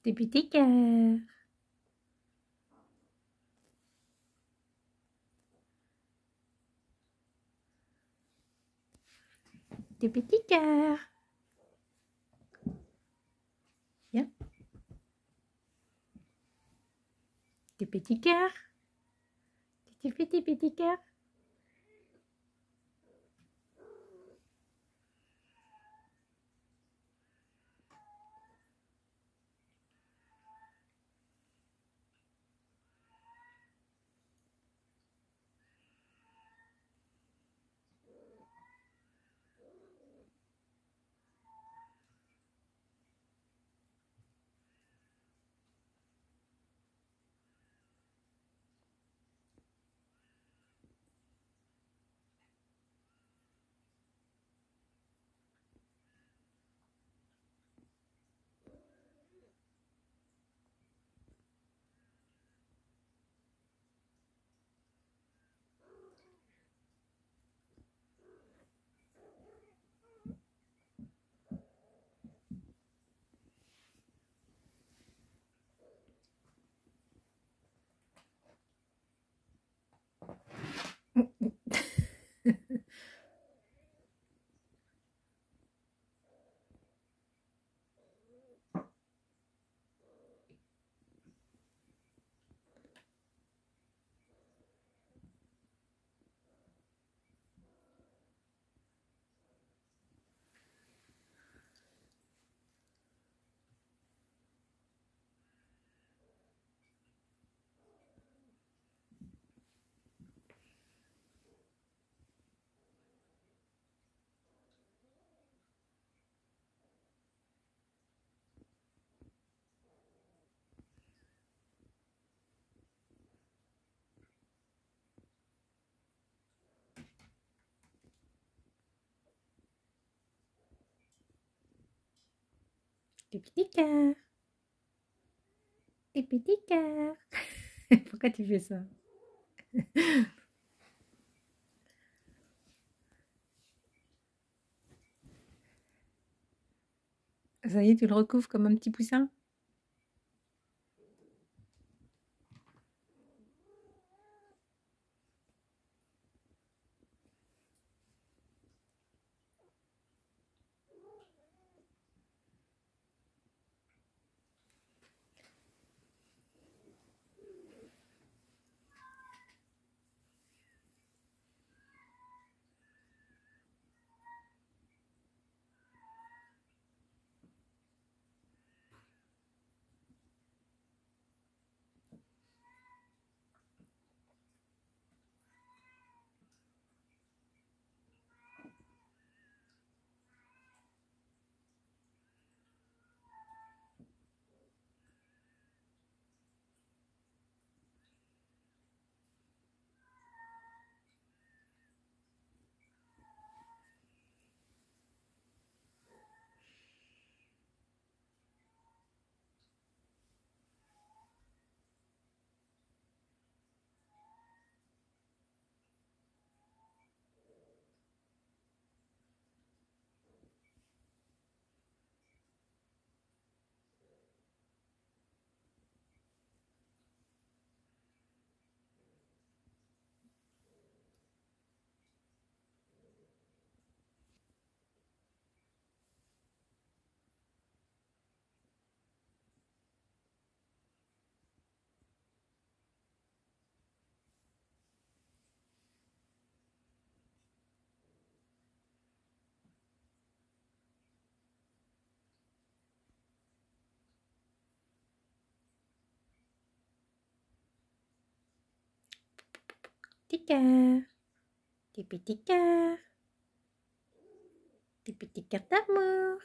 Des petits cœurs. Des petits cœurs. Viens. Des petits cœurs. Tu fais des petits cœurs. Des petits cœurs. Des petits cœurs. Pourquoi tu fais ça? Ça y est, tu le recouvres comme un petit poussin? Petits cœurs. Des petits cœurs. Des petits cœurs d'amour.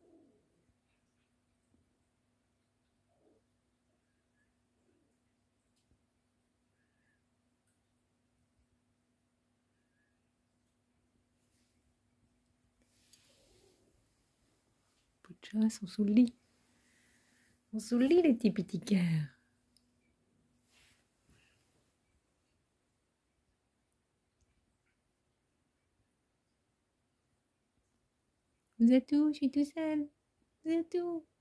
Poucha, sont sous le lit. Ils sont sous le lit, les petits cœurs. Vous êtes où? Je suis tout seul. Vous êtes où?